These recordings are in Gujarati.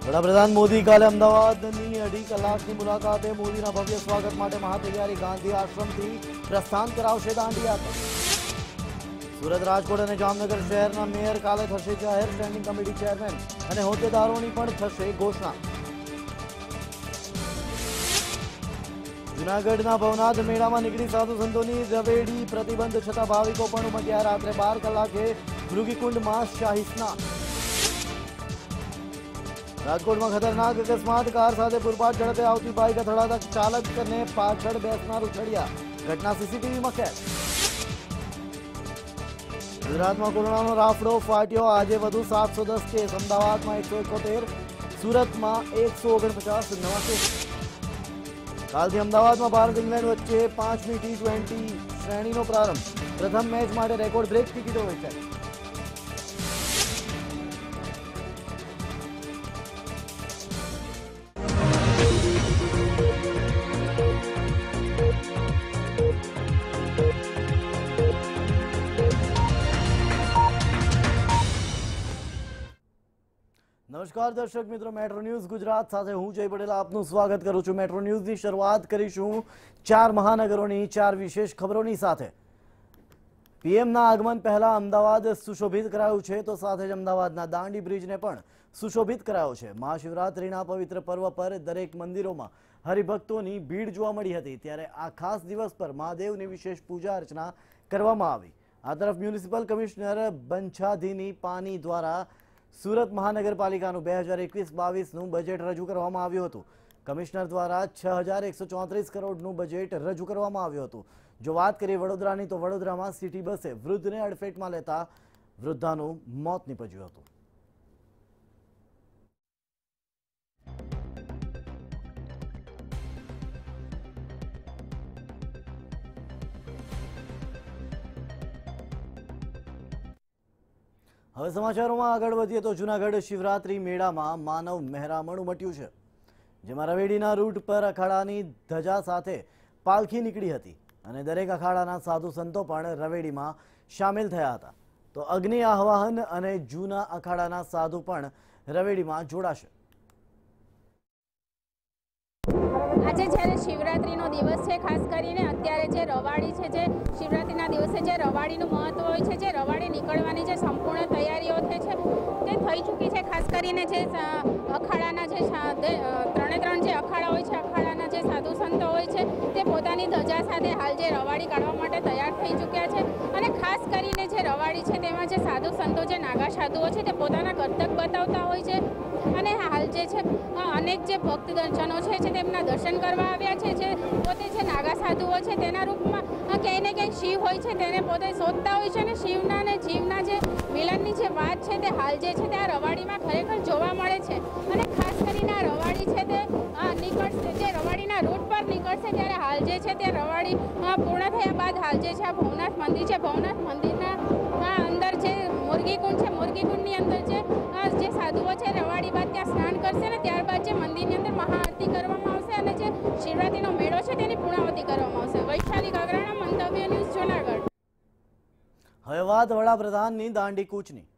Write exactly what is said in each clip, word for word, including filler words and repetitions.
વડાપ્રધાન મોદી કાલે અમદાવાદની અઢી કલાકની મુલાકાતે મોદીના ભવ્ય સ્વાગત માટે મહાતૈયારી ગાંધી આશ્રમથી પ્રસ્થાન કરાવશે દાંડી યાત્રા। સુરત, રાજકોટ અને જામનગર શહેરના મેયર કાલે થશે જાહેર, સ્ટેન્ડિંગ કમિટી ચેરમેન અને હોદ્દેદારોની પણ થશે ઘોષણા। જૂનાગઢના ભવનાથ મેળામાં નીકળી સાધુ સંતોની રવેડી, પ્રતિબંધ છતાં ભાવિકો પણ ઉમટ્યા। રાત્રે બાર કલાકે મૃગીકુંડમાં શાહી સ્નાન। રાજકોટમાં ખતરનાક અકસ્માત, કાર સાથે પૂરપાટ ઝડપે આવતી બાઇક અથડાતા ચાલકને પાછળ બેસનાર ઉછળ્યા। ઘટના સીસીટીવીમાં કેદ। ગુજરાતમાં કોરોનાનો રાફડો ફાટ્યો, આજે વધુ સાતસો દસ કેસ, અમદાવાદમાં એકસો એકોતેર, સુરતમાં એકસો ઓગણપચાસ નવા કેસ। કાલથી અમદાવાદમાં ભારત ઇંગ્લેન્ડ વચ્ચે પાંચમી ટી ટ્વેન્ટી શ્રેણીનો પ્રારંભ, પ્રથમ મેચ માટે રેકોર્ડ બ્રેક ટિકિટો વેચાઈ। નમસ્કાર દર્શક મિત્રો, મેટ્રો ન્યૂઝ ગુજરાત સાથે હું જય પટેલ આપનું સ્વાગત કરું છું। મેટ્રો ન્યૂઝની શરૂઆત કરીશું ચાર મહાનગરોની ચાર વિશેષ ખબરોની સાથે। પીએમના આગમન પહેલા અમદાવાદ સુશોભિત કરાયું છે, તો સાથે જ અમદાવાદના દાંડી બ્રિજને પણ સુશોભિત કરાયો છે। મહાશિવરાત્રિના પવિત્ર પર્વ પર દરેક મંદિરોમાં હરિભક્તોની ભીડ જોવા મળી હતી, ત્યારે આ ખાસ દિવસ પર મહાદેવની વિશેષ પૂજા અર્ચના કરવામાં આવી। આ તરફ મ્યુનિસિપલ કમિશનર બંછાધીની પાની દ્વારા સુરત મહાનગરપાલિકાનું બે હજાર એકવીસ બાવીસનું બજેટ રજૂ કરવામાં આવ્યું હતું। કમિશનર દ્વારા છ હજાર એકસો ચોત્રીસ કરોડનું બજેટ રજૂ કરવામાં આવ્યું હતું। જો વાત કરીએ વડોદરાની, તો વડોદરામાં સિટી બસે વૃદ્ધને અડફેટમાં લેતા વૃદ્ધાનું મોત નીપજ્યું હતું। હવે સમાચારોમાં આગળ વધીએ તો જૂનાગઢ શિવરાત્રી મેળામાં માનવ મહેરામણ ઉમટ્યું છે, જેમાં રવેડીના રૂટ પર અખાડાની ધજા સાથે પાલખી નીકળી હતી અને દરેક અખાડાના સાધુ સંતો પણ રવેડીમાં સામેલ થયા હતા। તો અગ્નિ આહવાહન અને જૂના અખાડાના સાધુ પણ રવેડીમાં જોડાશે। આજે જ્યારે શિવરાત્રીનો દિવસ છે, ખાસ કરીને અત્યારે જે રવાડી છે, જે શિવરાત્રીના દિવસે જે રવાડીનું મહત્વ હોય છે, જે રવાડી નીકળવાની જે સંપૂર્ણ તૈયારીઓ થઈ છે તે થઈ ચૂકી છે। ખાસ કરીને જે અખાડાના જે ત્રણે ત્રણ જે અખાડા હોય છે, અખાડાના જે સાધુ સંતો હોય છે તે પોતાની ધજા સાથે હાલ જે રવાડી કાઢવા માટે તૈયાર થઈ ચૂક્યા છે। અને ખાસ કરીને જે રવાડી છે તેમાં જે સાધુ સંતો, જે નાગા સાધુઓ છે તે પોતાના કરતબ બતાવતા હોય છે અને હાલ જે છે અનેક જે ભક્તજનો છે તેમના દર્શન કરવા આવ્યા છે। જે પોતે જે નાગા સાધુઓ છે તેના રૂપમાં ક્યાંય ને ક્યાંય શિવ હોય છે તેને પોતે શોધતા હોય છે અને શિવના અને જીવના જે મિલનની જે વાત છે તે હાલ જે છે તે આ રવાડીમાં ખરેખર જોવા મળે છે। અને ખાસ કરીને આ રવાડી છે તે નીકળશે, જે રવાડીના રૂટ પર નીકળશે ત્યારે હાલ જે છે તે રવાડી પૂર્ણ થયા બાદ હાલ જે છે આ ભવનાથ મંદિર છે, ભવનાથ મંદિરના અંદર જે મુરગીકુંડ છે, મુરગીકુંડની અંદર જે જે સાધુઓ છે રવાડી બાદ ત્યાં સ્નાન કરશે ને ત્યારબાદ જે મંદિરની અંદર મહાઆરતી કરવામાં આવશે અને જે શિવરાત્રીનો મેળો છે તેની પૂર્ણાવતી કરવામાં આવશે। વૈશાલી કાગરાણા, મંતવ્ય ન્યૂઝ, જૂનાગઢ। હવે વાત વડાપ્રધાનની દાંડી કૂચની।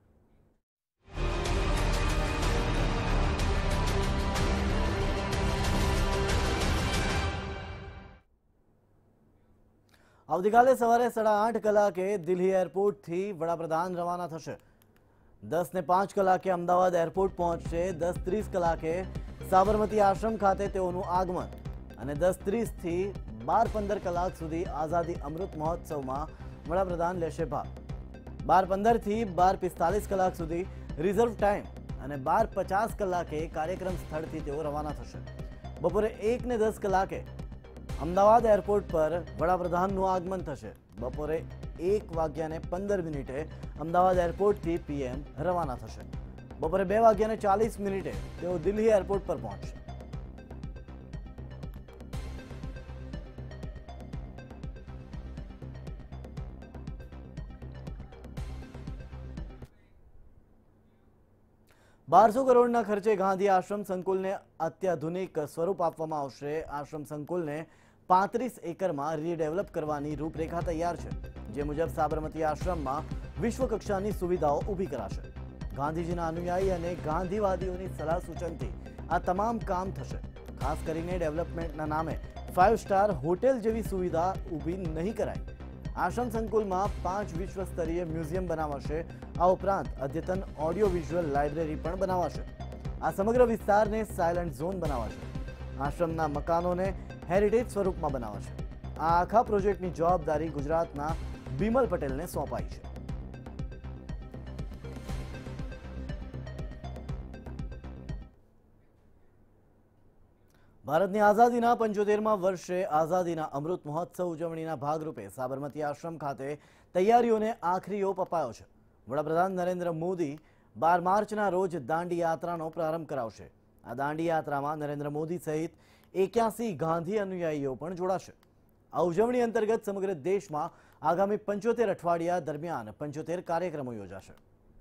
આવતીકાલે સવારે સાડા આઠ કલાકે દિલ્હી એરપોર્ટથી વડાપ્રધાન રવાના થશે। દસ ને પાંચ કલાકે અમદાવાદ એરપોર્ટ પહોંચશે। દસ ત્રીસ કલાકે સાબરમતી આશ્રમ ખાતે તેઓનું આગમન અને દસ ત્રીસથી બાર પંદર કલાક સુધી આઝાદી અમૃત મહોત્સવમાં વડાપ્રધાન લેશે ભાગ। બાર પંદરથી બાર પિસ્તાલીસ કલાક સુધી રિઝર્વ ટાઈમ અને બાર પચાસ કલાકે કાર્યક્રમ સ્થળથી તેઓ રવાના થશે। બપોરે એક ને દસ કલાકે અમદાવાદ એરપોર્ટ પર વડાપ્રધાનનું આગમન થશે। બપોરે એક વાગ્યાને પંદર મિનિટે અમદાવાદ એરપોર્ટથી પીએમ રવાના થશે। બપોરે બે વાગ્યાને ચાલીસ મિનિટે તેઓ દિલ્હી એરપોર્ટ પર પહોંચશે। બારસો કરોડના ખર્ચે ગાંધી આશ્રમ સંકુલને અત્યાધુનિક સ્વરૂપ આપવામાં આવશે। આશ્રમ સંકુલને પાંત્રીસ એકરમાં રીડેવલપ કરવાની રૂપરેખા તૈયાર છે, જે મુજબ સાબરમતી આશ્રમમાં વિશ્વ કક્ષાની સુવિધાઓ ઊભી કરાશે। ગાંધીજીના અનુયાયી અને ગાંધીવાદીઓની સલાહ સૂચનથી આ તમામ કામ થશે। ખાસ કરીને ડેવલપમેન્ટના નામે ફાઇવ સ્ટાર હોટેલ જેવી સુવિધા ઊભી નહીં કરાય। આશ્રમ સંકુલમાં પાંચ વિશ્વ સ્તરીય મ્યુઝિયમ બનાવાશે। આ ઉપરાંત અદ્યતન ઓડિયો વિઝ્યુઅલ લાઇબ્રેરી પણ બનાવાશે। આ સમગ્ર વિસ્તારને સાયલેન્ટ ઝોન બનાવાશે। આશ્રમના મકાનોને હેરિટેજ સ્વરૂપમાં બનાવાશે। આ આખા પ્રોજેક્ટની જવાબદારી ગુજરાતના બિમલ પટેલને સોંપાઈ છે। ભારતની આઝાદીના પંચોતેરમાં વર્ષે આઝાદીના અમૃત મહોત્સવ ઉજવણીના ભાગરૂપે સાબરમતી આશ્રમ ખાતે તૈયારીઓને આખરી ઓપ અપાયો છે। વડાપ્રધાન નરેન્દ્ર મોદી બાર માર્ચના રોજ દાંડી યાત્રાનો પ્રારંભ કરાવશે। આ દાંડી યાત્રામાં નરેન્દ્ર મોદી સહિત એક્યાસી ગાંધી અનુયાયીઓ પણ જોડાશે। આ ઉજવણી અંતર્ગત સમગ્ર દેશમાં આગામી પંચોતેર અઠવાડિયા દરમિયાન પંચોતેર કાર્યક્રમો યોજાશે।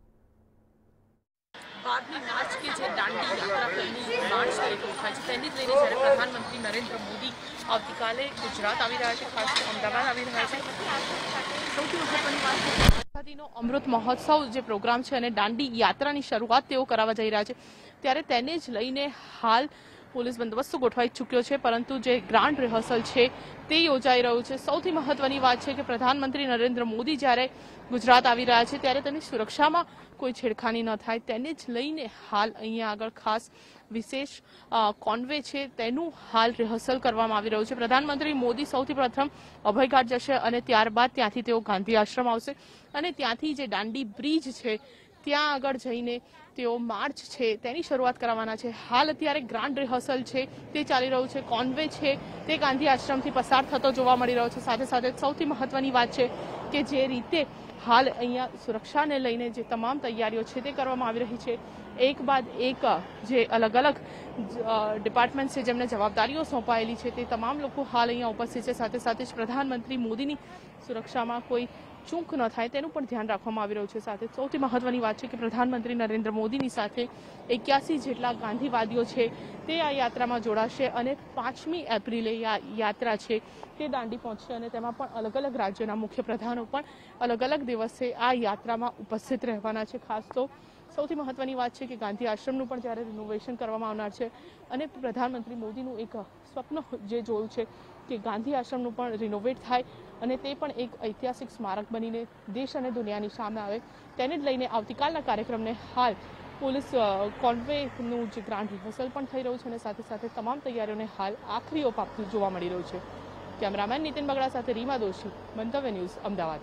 બારમી માર્ચ કે જે દાંડી યાત્રા પહેલી માર્ચ તરીકે ઉઠાય છે તેને લઈને જ્યારે પ્રધાનમંત્રી નરેન્દ્ર મોદી આવતીકાલે ગુજરાત આવી રહ્યા છે, ખાસ અમદાવાદ આવી રહ્યા છે। સૌથી મહત્વની વાત છે આઝાદીનો અમૃત મહોત્સવ જે પ્રોગ્રામ છે અને દાંડી યાત્રાની શરૂઆત તેઓ કરાવવા જઈ રહ્યા છે, ત્યારે તેને જ લઈને હાલ પોલીસ બંદોબસ્ત ગોઠવાઈ ચૂક્યો છે, પરંતુ જે ગ્રાન્ડ રિહર્સલ છે તે યોજાઈ રહ્યું છે। સૌથી મહત્વની વાત છે કે પ્રધાનમંત્રી નરેન્દ્ર મોદી જ્યારે ગુજરાત આવી રહ્યા છે ત્યારે તેની સુરક્ષામાં કોઈ છેડખાની ન થાય તેને જ લઈને હાલ અહીંયા આગળ ખાસ વિશેષ કોન્વે છે તેનું હાલ રિહર્સલ કરવામાં આવી રહ્યું છે। પ્રધાનમંત્રી મોદી સૌથી પ્રથમ અભયઘાટ જશે અને ત્યારબાદ ત્યાંથી તેઓ ગાંધી આશ્રમ આવશે અને ત્યાંથી જે દાંડી બ્રિજ છે ત્યાં આગળ જઈને તેઓ માર્ચ છે તેની શરૂઆત કરવાના છે। હાલ અત્યારે ગ્રાન્ડ રિહર્સલ છે તે ચાલી રહ્યું છે, કોન્વે છે તે ગાંધી આશ્રમથી પસાર થતો જોવા મળી રહ્યો છે। સાથે સાથે સૌથી મહત્વની વાત છે કે જે રીતે હાલ અહીંયા સુરક્ષાને લઈને જે તમામ તૈયારીઓ છે તે કરવામાં આવી રહી છે। એક બાદ એક જે અલગ અલગ ડિપાર્ટમેન્ટ છે જેમને જવાબદારીઓ સોંપાયેલી છે તે તમામ લોકો હાલ અહીંયા ઉપસ્થિત છે। સાથે સાથે જ પ્રધાનમંત્રી મોદીની સુરક્ષામાં કોઈ ચૂક ન થાય તેનું પણ ધ્યાન રાખવામાં આવી રહ્યું છે। સાથે સૌથી મહત્વની વાત છે કે પ્રધાનમંત્રી નરેન્દ્ર મોદીની સાથે એક્યાસી જેટલા ગાંધીવાદીઓ છે તે આ યાત્રામાં જોડાશે અને પાંચમી એપ્રિલે આ યાત્રા છે તે દાંડી પહોંચશે અને તેમાં પણ અલગ અલગ રાજ્યોના મુખ્ય પ્રધાનો પણ અલગ અલગ દિવસે આ યાત્રામાં ઉપસ્થિત રહેવાના છે। ખાસ તો સૌથી મહત્વની વાત છે કે ગાંધી આશ્રમનું પણ જ્યારે રિનોવેશન કરવામાં આવનાર છે અને પ્રધાનમંત્રી મોદીનું એક સ્વપ્ન જે જોયું છે કે ગાંધી આશ્રમનું પણ રિનોવેટ થાય અને તે પણ એક ઐતિહાસિક સ્મારક બનીને દેશ અને દુનિયાની સામે આવે તેને જ લઈને આવતીકાલના કાર્યક્રમને હાલ પોલીસ કોન્વેનું જે ગ્રાન્ડ રિહર્સલ પણ થઈ રહ્યું છે અને સાથે સાથે તમામ તૈયારીઓને હાલ આખરી ઓપ આપતું જોવા મળી રહ્યું છે। કેમેરામેન નીતિન બગડા સાથે રીમા દોશી, મંતવ્ય ન્યૂઝ, અમદાવાદ।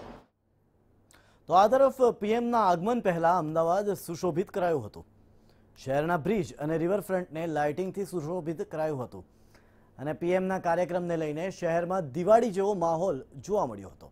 તો આ તરફ પીએમના આગમન પહેલા અમદાવાદ સુશોભિત કરાયું હતું। શહેરના બ્રિજ અને રિવરફ્રન્ટને લાઇટિંગથી સુશોભિત કરાયું હતું અને પીએમના કાર્યક્રમને લઈને શહેરમાં દિવાળી જેવો માહોલ જોવા મળ્યો હતો।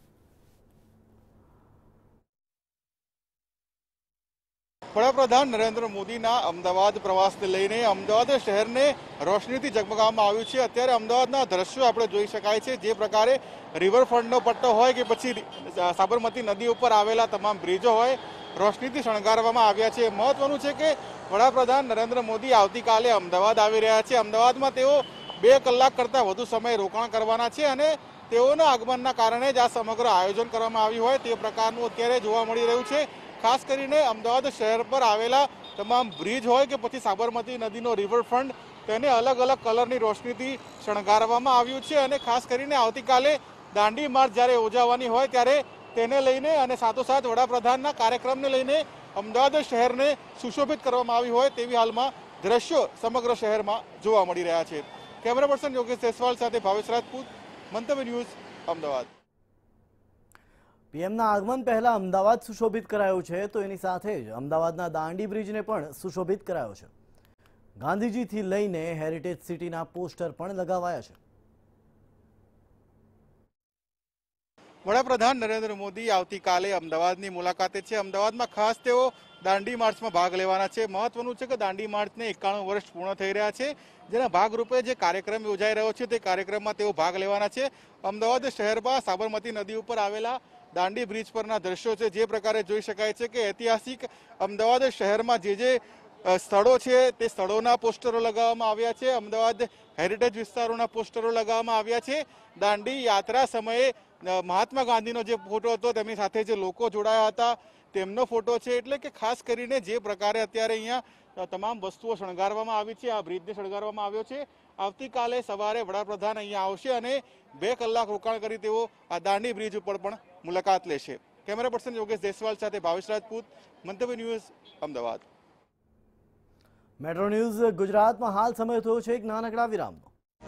વડાપ્રધાન નરેન્દ્ર મોદીના અમદાવાદ પ્રવાસને લઈને અમદાવાદ શહેરને રોશનીથી ઝગમગાવવામાં આવ્યું છે। અત્યારે અમદાવાદના દ્રશ્યો આપણે જોઈ શકાય છે, જે પ્રકારે રિવરફ્રન્ટનો પટ્ટો હોય કે પછી સાબરમતી નદી ઉપર આવેલા તમામ બ્રિજો હોય રોશનીથી શણગારવામાં આવ્યા છે। મહત્વનું છે કે વડાપ્રધાન નરેન્દ્ર મોદી આવતીકાલે અમદાવાદ આવી રહ્યા છે। અમદાવાદમાં તેઓ બે કલાક કરતાં વધુ સમય રોકાણ કરવાના છે અને તેઓના આગમનના કારણે જ આ સમગ્ર આયોજન કરવામાં આવ્યું હોય તે પ્રકારનું અત્યારે જોવા મળી રહ્યું છે। ખાસ કરીને અમદાવાદ શહેર પર આવેલા તમામ બ્રિજ હોય કે પછી સાબરમતી નદીનો રિવરફ્રન્ટ તેને અલગ અલગ કલરની રોશનીથી શણગારવામાં આવ્યું છે અને ખાસ કરીને આવતીકાલે દાંડી માર્ચ જ્યારે યોજાવાની હોય ત્યારે તેને લઈને અને સાથોસાથ વડાપ્રધાનના કાર્યક્રમને લઈને અમદાવાદ શહેરને સુશોભિત કરવામાં આવ્યું હોય તેવી હાલમાં દ્રશ્યો સમગ્ર શહેરમાં જોવા મળી રહ્યા છે। કેમેરા પર્સન યોગેશ જયસ્વાલ સાથે ભાવેશ રાજપૂત, મંતવ્ય ન્યૂઝ, અમદાવાદ। પીએમના આગમન પહેલા અમદાવાદ સુશોભિત કરાયું છે તો એની સાથે જ અમદાવાદના દાંડી બ્રિજને પણ સુશોભિત કરાયો છે। ગાંધીજીથી લઈને હેરિટેજ સિટીના પોસ્ટર પણ લગાવાયા છે। વડાપ્રધાન નરેન્દ્ર મોદી આવતીકાલે અમદાવાદની મુલાકાતે છે। અમદાવાદમાં ખાસ તેઓ દાંડી માર્ચમાં ભાગ લેવાના છે। મહત્વનું છે કે દાંડી માર્ચને એકાણું વર્ષ પૂર્ણ થઈ રહ્યા છે, જેના ભાગરૂપે જે કાર્યક્રમ યોજાઈ રહ્યો છે તે કાર્યક્રમમાં તેઓ ભાગ લેવાના છે। અમદાવાદ શહેરમાં સાબરમતી નદી ઉપર આવેલા દાંડી બ્રિજ પરના દ્રશ્યો છે, જે પ્રકારે જોઈ શકાય છે કે ઐતિહાસિક અમદાવાદ શહેરમાં જે જે સ્થળો છે તે સ્થળોના પોસ્ટરો લગાવવામાં આવ્યા છે। અમદાવાદ હેરિટેજ વિસ્તારોના પોસ્ટરો લગાવવામાં આવ્યા છે। દાંડી યાત્રા સમયે મહાત્મા ગાંધીનો જે ફોટો હતો તેમની સાથે જે લોકો જોડાયા હતા તેમનો ફોટો છે. એટલે કે ખાસ કરીને જે પ્રકારે અત્યારે અહીંયા તમામ વસ્તુઓ શણગારવામાં આવી છે, આ બ્રિજને શણગારવામાં આવ્યો છે, આવતીકાલે સવારે વડાપ્રધાન અહીંયા આવશે અને બે કલાક રોકાણ કરી તેઓ આ દાંડી બ્રિજ ઉપર પણ મુલાકાત લેશે. કેમેરા પર્સન યોગેશ દેસવાલ સાથે ભાવેશ રાજપૂત, મંતવ્ય ન્યૂઝ, અમદાવાદ. મેટ્રો ન્યૂઝ ગુજરાતમાં હાલ સમય થયો છે એક નાનકડા વિરામનો.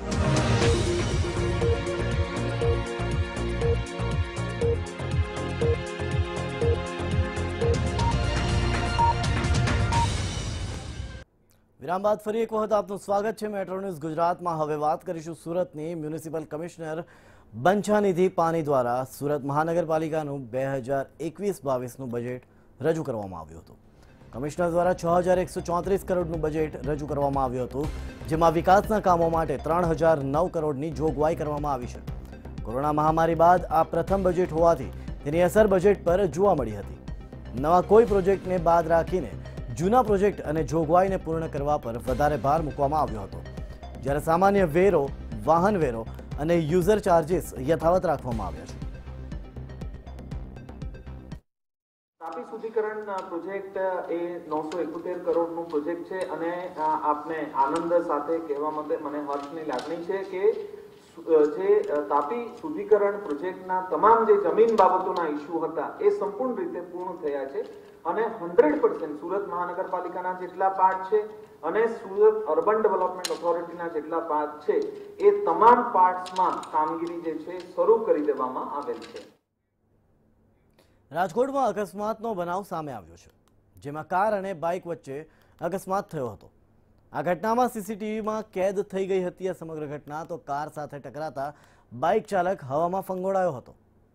વિરામ બાદ ફરી એક વખત આપનું સ્વાગત છે મેટ્રો ન્યૂઝ ગુજરાતમાં. હવે વાત કરીશું સુરતની. મ્યુનિસિપલ કમિશનર બંછાનિધિ પાની દ્વારા સુરત મહાનગરપાલિકાનું બે હજાર એકવીસ બાવીસનું બજેટ રજૂ કરવામાં આવ્યું હતું. કમિશનર દ્વારા છ હજાર એકસો ચોત્રીસ કરોડનું બજેટ રજૂ કરવામાં આવ્યું હતું, જેમાં વિકાસના કામો માટે ત્રણ હજાર નવ કરોડની જોગવાઈ કરવામાં આવી છે. કોરોના મહામારી બાદ આ પ્રથમ બજેટ હોવાથી તેની અસર બજેટ પર જોવા મળી હતી. નવા કોઈ પ્રોજેક્ટને બાદ રાખીને જૂના પ્રોજેક્ટ અને જોગવાઈને પૂર્ણ કરવા પર વધારે ભાર મૂકવામાં આવ્યો હતો, જ્યારે સામાન્ય વેરો, વાહન વેરો અને યુઝર ચાર્જીસ યથાવત રાખવામાં આવ્યા છે. તાપી શુદ્ધિકરણ પ્રોજેક્ટ એ નવસો એકોતેર કરોડનું પ્રોજેક્ટ છે અને આપને આનંદ સાથે કહેવા માટે મને હર્ષની લાગણી છે કે જે તાપી શુદ્ધિકરણ પ્રોજેક્ટના તમામ જે જમીન બાબતોના ઇસ્યુ હતા એ સંપૂર્ણ રીતે પૂર્ણ થયા છે અને હંડ્રેડ પર્સન્ટ સુરત મહાનગરપાલિકાના જેટલા પાર્ટ છે અને સુરત અર્બન ડેવલપમેન્ટ ઓથોરિટીના જેટલા પાર્ટ છે એ તમામ પાર્ટ્સમાં કામગીરી જે છે શરૂ કરી દેવામાં આવેલ છે. રાજકોટમાં અકસ્માતનો બનાવ સામે આવ્યો છે, જેમાં કાર અને બાઇક વચ્ચે અકસ્માત થયો હતો. આ ઘટનામાં સીસીટીવીમાં કેદ થઈ ગઈ હતી આ સમગ્ર ઘટના. તો કાર સાથે ટકરાતા બાઇક ચાલક હવામાં ફંગોળાયો હતો.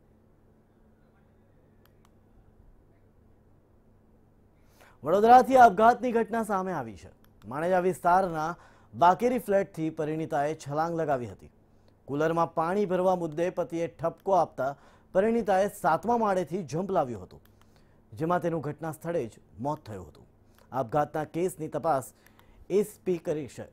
વડોદરાથી આપઘાતની ઘટના સામે આવી છે. માણેજા વિસ્તારના બાકેરી ફ્લેટથી પરિણીતાએ છલાંગ લગાવી હતી. કુલરમાં પાણી ભરવા મુદ્દે પતિએ ઠપકો આપતા પરિણીતાએ સાતમા માળેથી જંપ લાવ્યો હતો, જેમાં તેનું ઘટના સ્થળે જ મોત થયું હતું. આપઘાતના કેસની તપાસ એસપી કરી છે.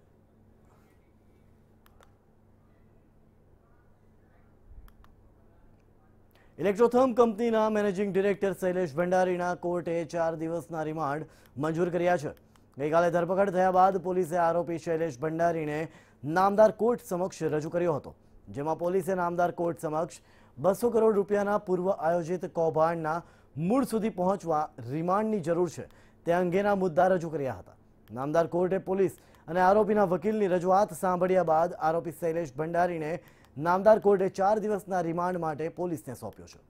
ઇલેક્ટ્રોથર્મ કંપનીના મેનેજિંગ ડિરેક્ટર શૈલેષ ભંડારીના કોર્ટે ચાર દિવસના રિમાન્ડ મંજૂર કર્યા છે. ગઈકાલે ધરપકડ થયા બાદ પોલીસે આરોપી શૈલેષ ભંડારીને નામદાર કોર્ટ સમક્ષ રજૂ કર્યો હતો, જેમાં પોલીસે નામદાર કોર્ટ સમક્ષ બસો કરોડ રૂપિયાના પૂર્વ આયોજિત કૌભાંડના મૂળ સુધી પહોંચવા રિમાન્ડની જરૂર છે તે અંગેના મુદ્દા રજૂ કર્યા હતા. નામદાર કોર્ટે પોલીસ અને આરોપીના વકીલની રજૂઆત સાંભળ્યા બાદ આરોપી શૈલેષ ભંડારીને નામદાર કોર્ટે ચાર દિવસના રિમાન્ડ માટે પોલીસને સોંપ્યો છે.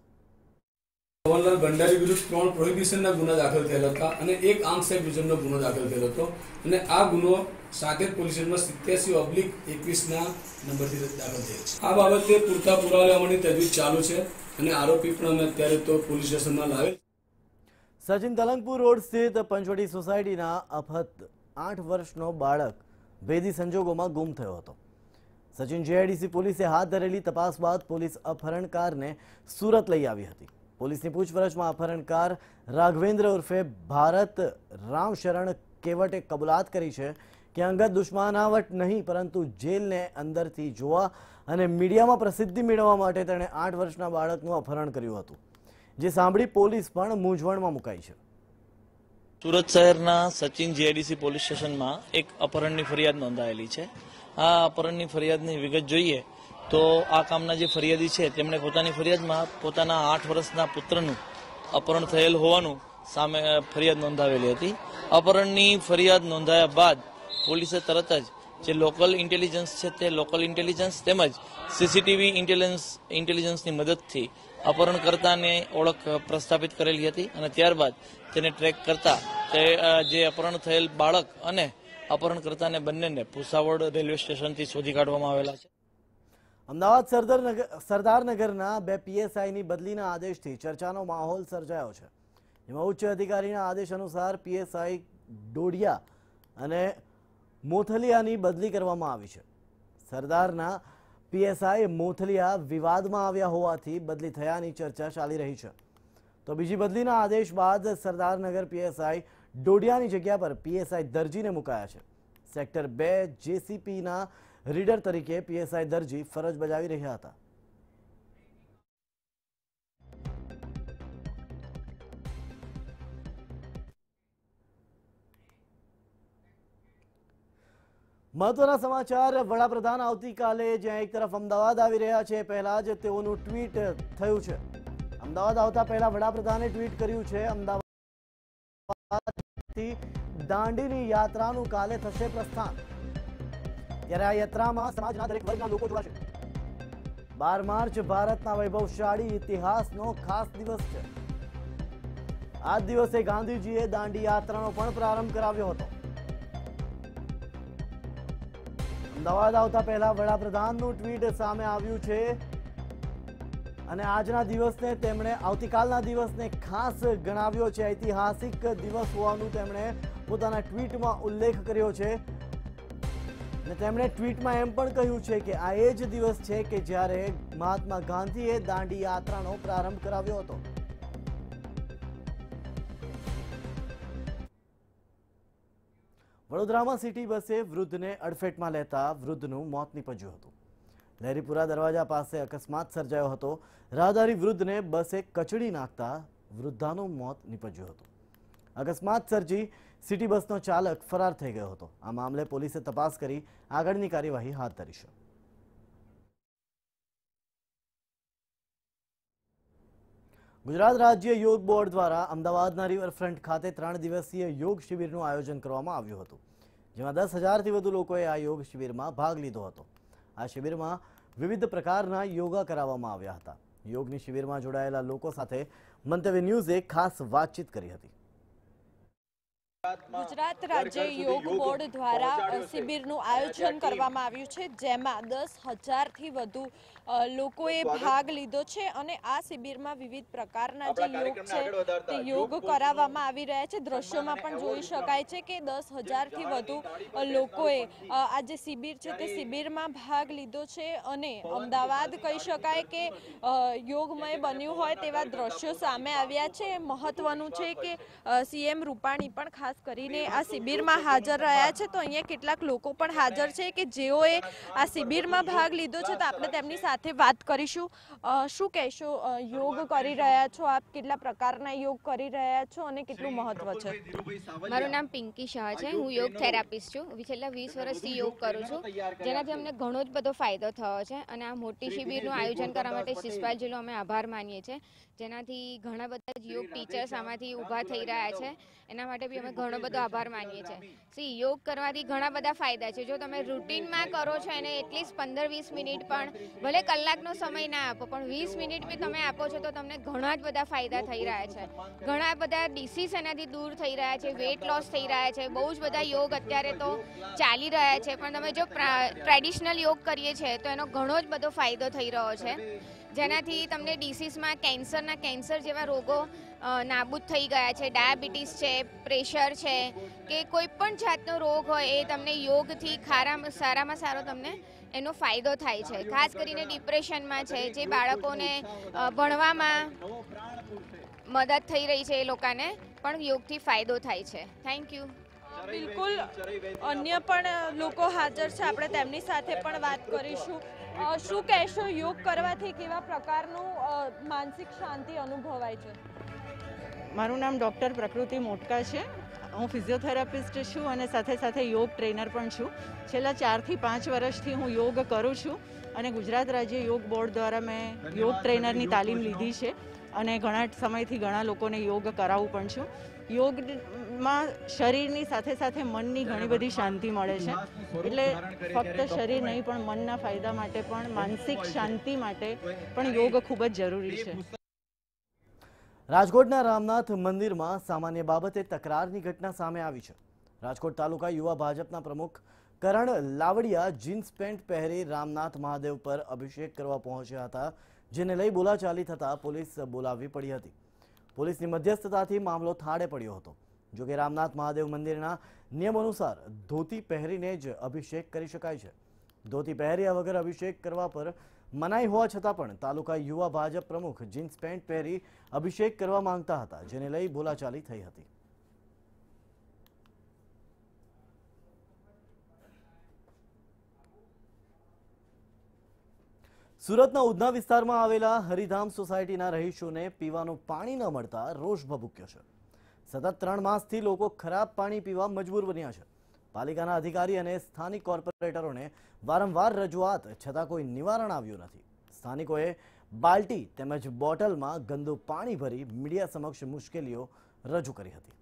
પવનલાલ ભંડારી વિરુદ્ધ ત્રણ પ્રોહિબિશનના ગુના દાખલ થયેલા હતા અને એક આર્મ્સ એબ્યુઝનો ગુનો દાખલ થયેલો હતો અને આ ગુનો સાકેત પોલીસ સ્ટેશનમાં સિત્યાસી ઓબ્લિક એકવીસના નંબરથી દાખલ થયેલ છે. આ બાબતે પૂરતા પુરાવા લેવાની તજવીજ ચાલુ છે અને આરોપી પણ અમે અત્યારે તો પોલીસ સ્ટેશનમાં લાવેલ. સચિન તલંગપુર રોડ સ્થિત પંચવટી સોસાયટીના અપહત આઠ વર્ષનો બાળક ભેદી સંજોગોમાં ગુમ થયો હતો. સચિન જેઆઈડીસી પોલીસે હાથ ધરેલી તપાસ બાદ પોલીસ અપહરણકારને સુરત લઈ આવી હતી. પોલીસની પૂછપરછમાં અપહરણકાર રાઘવેન્દ્ર ઉર્ફે ભારત રામશરણ કેવટે કબૂલાત કરી છે કે અંગત દુશ્મનાવટ નહીં, પરંતુ જેલને અંદરથી જોવા અને મીડિયામાં પ્રસિદ્ધિ મેળવવા માટે તેણે આઠ વર્ષના બાળકનું અપહરણ કર્યું હતું, જે સાંભળી પોલીસ પણ મૂંઝવણમાં મુકાઈ છે. સુરત શહેરના સચિન જીઆઈડીસી પોલીસ સ્ટેશનમાં એક અપહરણની ફરિયાદ નોંધાયેલી છે. આ અપહરણની ફરિયાદની વિગત જોઈએ તો આ કામના જે ફરિયાદી છે તેમણે પોતાની ફરિયાદમાં પોતાના આઠ વર્ષના પુત્રનું અપહરણ થયેલ હોવાનું સામે ફરિયાદ નોંધાવેલી હતી. અપહરણની ફરિયાદ નોંધાયા બાદ પોલીસે તરત જ જે લોકલ ઇન્ટેલિજન્સ છે તે લોકલ ઇન્ટેલિજન્સ તેમજ સીસીટીવી ઇન્ટેલિજન્સ ઇન્ટેલિજન્સની મદદથી અપહરણકર્તાને ઓળખ પ્રસ્થાપિત કરેલી હતી અને ત્યારબાદ તેને ટ્રેક કરતા તે જે અપહરણ થયેલ બાળક અને અપહરણકર્તાને બંનેને ભૂસાવડ રેલવે સ્ટેશનથી શોધી કાઢવામાં આવેલા છે. અમદાવાદ સરદારનગર સરદારનગરના બે પીએસઆઈની બદલીના આદેશથી ચર્ચાનો માહોલ સર્જાયો છે, જેમાં ઉચ્ચ અધિકારીના આદેશ અનુસાર પીએસઆઈ ડોડિયા અને મોથલિયાની બદલી કરવામાં આવી છે. સરદારના પીએસઆઈ મોથલિયા વિવાદમાં આવ્યા હોવાથી બદલી થયાની ચર્ચા ચાલી રહી છે. તો બીજી બદલીના આદેશ બાદ સરદારનગર પીએસઆઈ ડોડિયાની જગ્યા પર પીએસઆઈ દરજીને મુકાયા છે. સેક્ટર બે જેસીપીના રીડર તરીકે પીએસઆઈ દરજી ફરજ બજાવી રહ્યા હતા. મહત્વના સમાચાર વડાપ્રધાન આવતીકાલે જ્યાં એક તરફ અમદાવાદ આવી રહ્યા છે, પહેલા જ તેઓનું ટ્વીટ થયું છે। અમદાવાદ આવતા પહેલા વડાપ્રધાને ટ્વીટ કર્યું છે, અમદાવાદથી દાંડીની યાત્રાનું કાલે થશે પ્રસ્થાન। ત્યારે આ યાત્રામાં સમાજના દરેક વર્ગના લોકો જોડાશે। બાર માર્ચ ભારતના વૈભવશાળી ઇતિહાસનો ખાસ દિવસ છે। આ દિવસે ગાંધીજીએ દાંડી યાત્રાનો પણ પ્રારંભ કરાવ્યો હતો। અમદાવાદ આવતા પહેલા વડાપ્રધાનનું ટ્વીટ સામે આવ્યું છે અને આજના દિવસને તેમણે આવતીકાલના દિવસને ખાસ ગણાવ્યો છે। ઐતિહાસિક દિવસ હોવાનું તેમણે પોતાના ટ્વીટમાં ઉલ્લેખ કર્યો છે અને તેમણે ટ્વીટમાં એમ પણ કહ્યું છે કે આ એ જ દિવસ છે કે જ્યારે મહાત્મા ગાંધીએ દાંડી યાત્રાનો પ્રારંભ કરાવ્યો હતો। વડોદરામાં સિટી બસે વૃદ્ધને અડફેટમાં લેતા વૃદ્ધનું મોત નીપજ્યું હતું। લહેરીપુરા દરવાજા પાસે અકસ્માત સર્જાયો હતો। રાહદારી વૃદ્ધને બસે કચડી નાખતા વૃદ્ધાનું મોત નીપજ્યું હતું। અકસ્માત સર્જી સિટી બસનો ચાલક ફરાર થઈ ગયો હતો। આ મામલે પોલીસે તપાસ કરી આગળની કાર્યવાહી હાથ ધરી છે। ગુજરાત રાજ્ય યોગ બોર્ડ દ્વારા અમદાવાદના રિવરફ્રન્ટ ખાતે ત્રણ દિવસીય યોગ શિબિરનું આયોજન કરવામાં આવ્યું હતું, જેમાં દસ હજારથી વધુ લોકોએ આ યોગ શિબિરમાં ભાગ લીધો હતો। આ શિબિરમાં વિવિધ પ્રકારના યોગા કરાવવામાં આવ્યા હતા। યોગની શિબિરમાં જોડાયેલા લોકો સાથે મંતવ્ય ન્યૂઝે ખાસ વાતચીત કરી હતી। ગુજરાત રાજ્ય યોગ બોર્ડ દ્વારા શિબિરનું આયોજન કરવામાં આવ્યું છે, જેમાં દસ હજારથી વધુ લોકોએ ભાગ લીધો છે અને આ શિબિરમાં વિવિધ પ્રકારના જે યોગ છે તે યોગ કરાવવામાં આવી રહ્યા છે। દ્રશ્યોમાં પણ જોઈ શકાય છે કે દસ હજારથી વધુ લોકોએ આ જે શિબિર છે તે શિબિરમાં ભાગ લીધો છે અને અમદાવાદ કહી શકાય કે યોગમય બન્યું હોય તેવા દ્રશ્યો સામે આવ્યા છે। મહત્વનું છે કે સીએમ રૂપાણી પણ ખાસ કરીને આ શિબિરમાં હાજર રહ્યા છે, તો અહીંયા કેટલાક લોકો પણ હાજર છે કે જેઓએ આ શિબિરમાં ભાગ લીધો છે, તો આપણે તેમની સાથે વાત કરીશું। શું કહેશો, યોગ કરી રહ્યા છો આપ, કેટલા પ્રકારના યોગ કરી રહ્યા છો અને કેટલું મહત્વ છે? મારું નામ પિંકી શાહ છે, હું યોગ થેરાપિસ્ટ છું। છેલ્લા વીસ વર્ષથી યોગ કરું છું, જેનાથી અમને ઘણો જ બધો ફાયદો થયો છે અને આ મોટી શિબિરનું આયોજન કરવા માટે શિષપાલજીનો અમે આભાર માનીએ છીએ, જેનાથી ઘણા બધા યોગ ટીચર્સ આમાંથી ઊભા થઈ રહ્યા છે, એના માટે બી અમે ઘણો બધો આભાર માનીએ છીએ। સી યોગ કરવાથી ઘણા બધા ફાયદા છે। જો તમે રૂટીનમાં કરો છો એને એટલીસ્ટ પંદર વીસ મિનિટ પણ, ભલે કલાકનો સમય ના આપો પણ વીસ મિનિટ બી તમે આપો છો તો તમને ઘણા જ બધા ફાયદા થઈ રહ્યા છે। ઘણા બધા ડિસીઝ એનાથી દૂર થઈ રહ્યા છે, વેટ લોસ થઈ રહ્યા છે, બહુ જ બધા યોગ અત્યારે તો ચાલી રહ્યા છે, પણ તમે જો ટ્રેડિશનલ યોગ કરીએ છીએ તો એનો ઘણો જ બધો ફાયદો થઈ રહ્યો છે, જેનાથી તમને ડિસીઝમાં કેન્સરના કેન્સર જેવા રોગો નાબૂદ થઈ ગયા છે। ડાયાબિટીસ છે, પ્રેશર છે કે કોઈ પણ જાતનો રોગ હોય એ તમને યોગથી ખારામાં સારામાં સારો તમને એનો ફાયદો થાય છે। ખાસ કરીને ડિપ્રેશનમાં છે, જે બાળકોને ભણવામાં મદદ થઈ રહી છે, એ લોકોને પણ યોગથી ફાયદો થાય છે। Thank you. બિલકુલ, અન્ય પણ લોકો હાજર છે, આપણે તેમની સાથે પણ વાત કરીશું। શું કહેશો, યોગ કરવાથી કેવા પ્રકારનું માનસિક શાંતિ અનુભવાય છે? મારું નામ ડૉક્ટર પ્રકૃતિ મોટકા છે। હું ફિઝિયોથેરાપિસ્ટ છું અને સાથે સાથે યોગ ટ્રેનર પણ છું। છેલ્લા ચારથી પાંચ વર્ષથી હું યોગ કરું છું અને ગુજરાત રાજ્ય યોગ બોર્ડ દ્વારા મેં યોગ ટ્રેનરની તાલીમ લીધી છે અને ઘણા સમયથી ઘણા લોકોને યોગ કરાવું પણ છું। યોગમાં શરીરની સાથે સાથે મનની ઘણી બધી શાંતિ મળે છે, એટલે ફક્ત શરીર નહીં પણ મનના ફાયદા માટે પણ, માનસિક શાંતિ માટે પણ યોગ ખૂબ જ જરૂરી છે। રાજકોટના રામનાથ મંદિરમાં સામાન્ય બાબતે તકરારની ઘટના સામે આવી છે। રાજકોટ તાલુકા યુવા ભાજપના પ્રમુખ કરણ લાવડિયા જીન્સ પેન્ટ પહેરી રામનાથ મહાદેવ પર અભિષેક કરવા પહોંચ્યા હતા, જેને લઈ બોલાચાલી થતાં પોલીસ બોલાવવી પડી હતી। પોલીસની મધ્યસ્થતાથી મામલો થાળે પડ્યો હતો। જોકે રામનાથ મહાદેવ મંદિરના નિયમ અનુસાર ધોતી પહેરીને જ અભિષેક કરી શકાય છે। ધોતી પહેર્યા વગર અભિષેક કરવા પર મનાઈ હોવા છતાં પણ તાલુકા યુવા ભાજપ પ્રમુખ જીન્સ પેન્ટ પહેરી અભિષેક કરવા માંગતા હતા, જેને લઈ બોલાચાલી થઈ હતી। સુરતના ઉધના વિસ્તારમાં આવેલા હરિધામ સોસાયટીના રહીશોને પીવાનું પાણી ન મળતા રોષ ભભૂક્યો છે। સતત ત્રણ માસથી લોકો ખરાબ પાણી પીવા મજબૂર બન્યા છે। પાલિકાના અધિકારી અને સ્થાનિક કોર્પોરેટરોને વારંવાર રજૂઆત છતાં કોઈ નિવારણ આવ્યું નથી. સ્થાનિકોએ બાલ્ટી તેમજ બોટલમાં ગંદુ પાણી ભરી મીડિયા સમક્ષ મુશ્કેલીઓ રજૂ કરી હતી.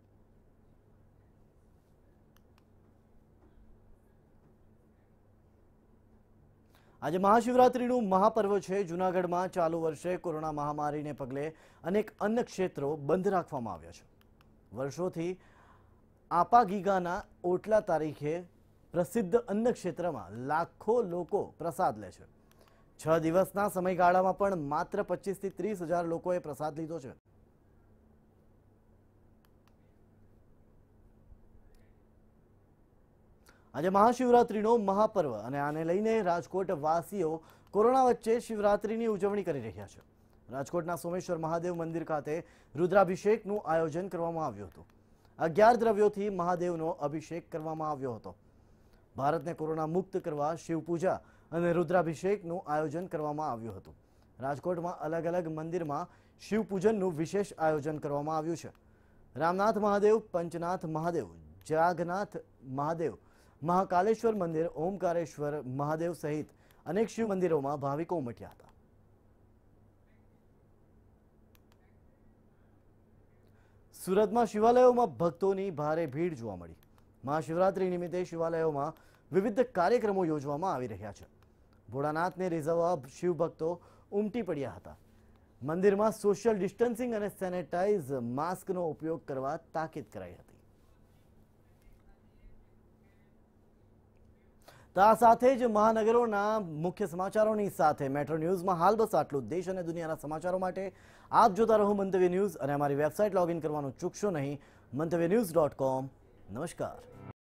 આજે મહાશિવરાત્રીનું મહાપર્વ છે. જૂનાગઢમાં ચાલુ વર્ષે કોરોના મહામારીને પગલે અનેક અન્ય ક્ષેત્રો બંધ રાખવામાં આવ્યા છે. વર્ષોથી આપાગીગાના ઓટલા તારીખે પ્રસિદ્ધ અન્ય ક્ષેત્રમાં લાખો લોકો પ્રસાદ લે છે. છ દિવસના સમયગાળામાં પણ માત્ર પચીસ થી ત્રીસ હજાર લોકોએ પ્રસાદ લીધો છે. આજે મહાશિવરાત્રીનો મહાપર્વ અને આને લઈને રાજકોટ વાસીઓ કોરોના વચ્ચે શિવરાત્રીની ઉજવણી કરી રહ્યા છે. રાજકોટના સોમેશ્વર મહાદેવ મંદિર ખાતે રુદ્રાભિષેકનું આયોજન કરવામાં આવ્યું હતું. અગિયાર દ્રવ્યોથી મહાદેવનો અભિષેક કરવામાં આવ્યો હતો. ભારતને કોરોના મુક્ત કરવા શિવપૂજા અને રુદ્રાભિષેકનું આયોજન કરવામાં આવ્યું હતું. રાજકોટમાં અલગ અલગ મંદિરમાં શિવપૂજનનું વિશેષ આયોજન કરવામાં આવ્યું છે. રામનાથ મહાદેવ, પંચનાથ મહાદેવ, જાગનાથ મહાદેવ, મહાકાલેશ્વર મંદિર, ઓમકારેશ્વર મહાદેવ સહિત અનેક શિવ મંદિરોમાં ભાવિકો ઉમટ્યા હતા. સુરતમાં શિવાલયોમાં ભક્તોની ભારે ભીડ જોવા મળી. મહાશિવરાત્રી નિમિત્તે શિવાલયોમાં વિવિધ કાર્યક્રમો યોજવામાં આવી રહ્યા છે. ભોળાનાથને રીઝવવા શિવ ભક્તો ઉમટી પડ્યા હતા. મંદિરમાં સોશિયલ ડિસ્ટન્સિંગ અને સેનેટાઇઝ માસ્કનો ઉપયોગ કરવા તાકીદ કરાઈ હતી. તો આ સાથે જ મહાનગરોના મુખ્ય સમાચારોની સાથે મેટ્રો ન્યૂઝમાં હાલ બસ આટલું. દેશ અને દુનિયાના સમાચારો માટે આપ જોતા રહો મંતવ્ય ન્યૂઝ અને અમારી વેબસાઇટ લોગિન કરવાનું ચૂકશો નહીં, મંતવ્ય ન્યૂઝ ડોટ કોમ. નમસ્કાર.